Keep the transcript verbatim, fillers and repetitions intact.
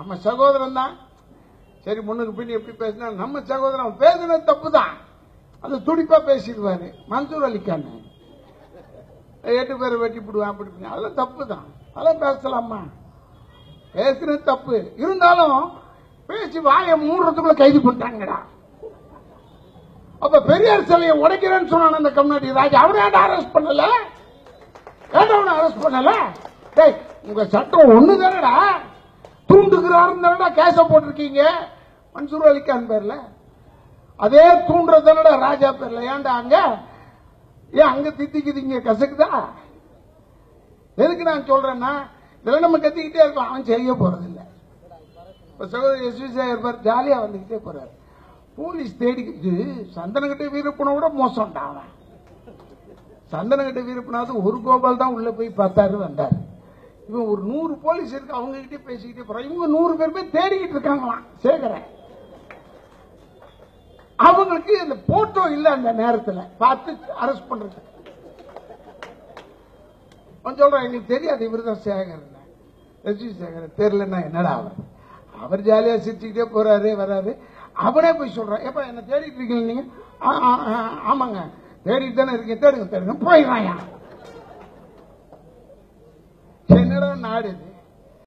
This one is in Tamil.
நம்ம சகோதரன் தான். சரி, முன்னுக்கு பின் எப்படி பேசினா நம்ம சகோதரன் பேசுனது தப்பு தான், அது துடிப்பா பேசிடுவாரு. மன்சூர் அலிகான் எட்டு பேரை வெட்டி போடுவான், அப்படி அதெல்லாம் தப்பு தான், அதெல்லாம் பேசலாமா? பேசுறது தப்பு. இருந்தாலும் பேசி வாயை மூடுறதுக்குள்ள கைது பண்ணிட்டாங்கடா. அப்ப பெரியார் சிலையை உடைக்கிறேன்னு சொன்னான அந்த கம்யூனிட்டி ராஜா, அவனை ஏன்டா அரெஸ்ட் பண்ணல? ஏன்டா அவனை அரெஸ்ட் பண்ணல? டேய், உங்க சட்டம் ஒண்ணு தானடா, தூண்டுகிறாருன்னு தானடா கேஸ போட்டிருக்கீங்க மன்சூர் அலிகான் பேர்ல. அதே தூண்டுறதானடா ராஜா பேர்ல. ஏன்டா அங்க ஏன் அங்க தித்திக்குது இங்க கசக்குதா? எதுக்கு நான் சொல்றேன்னா, இதெல்லாம் நம்ம கத்திக்கிட்டே இருக்கோம், அவன் செய்ய போறது இல்லை. இப்ப சகோதரர் எஸ் வி சேகர் பார் ஜாலியா வந்துகிட்டே போறாரு. போலீஸ் தேடிக்கிட்டு சந்தனகட்ட வீரப்பனை விட மோசம்டா அவன். சந்தனகட்ட வீரப்பனாவது ஒரு கோபால் தான் உள்ள போய் பார்த்தாரு வந்தாரு. இவன் ஒரு நூறு போலீஸ் இருக்கு, அவங்க கிட்டே பேசிக்கிட்டே போறான். இவங்க நூறு பேர் போய் தேடிக்கிட்டு இருக்காங்களாம் சேகரன். அவங்களுக்கு இந்த போட்டோ இல்ல அந்த நேரத்தில் பார்த்து அரெஸ்ட் பண்றது. சொல்றேன், எங்களுக்கு தெரியாது இவருதான் சேகர், எஸ் வி சேகர் தெரியலன்னா என்னடா அவர் அவர் ஜாலியா சிரிச்சுக்கிட்டே போறாரு வராரு. அவனே போய் சொல்றான், எப்ப என்ன தேடிட்டு இருக்கீங்க நீங்க? ஆமாங்க தேடிட்டு தானே இருக்கீங்க, தேடுங்க தேடுங்க போயிடறான். என்னடா நாடு இது?